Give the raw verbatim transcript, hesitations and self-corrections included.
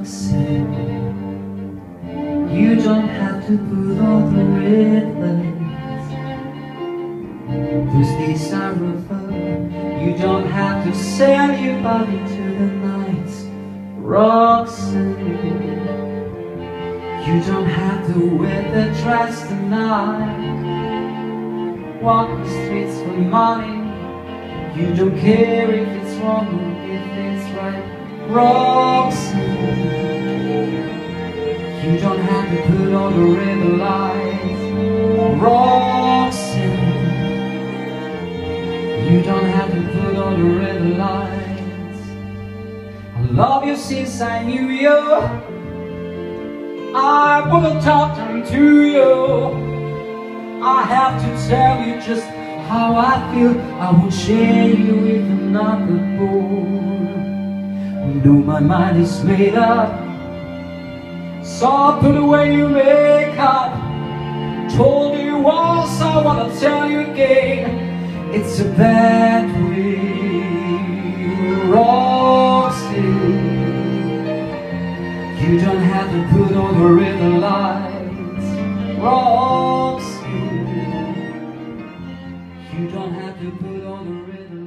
Roxanne, you don't have to put on the red lights to stay styrofoam. You don't have to sell your body to the night, Roxanne. You don't have to wear the dress tonight, walk the streets for money. You don't care if it's wrong or if it's right, Roxanne. You don't have to put on the red lights, Roxanne. You don't have to put on the red lights. I love you since I knew you. I wanna talk to you. I have to tell you just how I feel. I won't share you with another boy. No, my mind is made up, so I put away your makeup. Told you once, I wanna tell you again. It's a bad way, Roxanne. You don't have to put on the red lights, Roxanne. You don't have to put on the red lights.